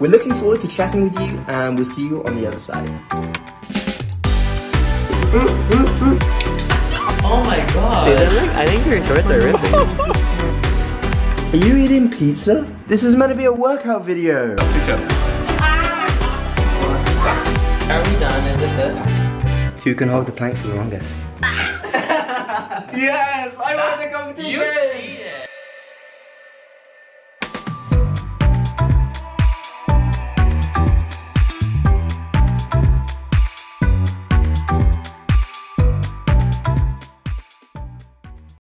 We're looking forward to chatting with you, and we'll see you on the other side. Oh my god. Dude, I think your shorts are ripping. Are you eating pizza? This is meant to be a workout video. Are we done? Is this it? Who can hold the plank for the longest? Yes! I won the competition! You cheated!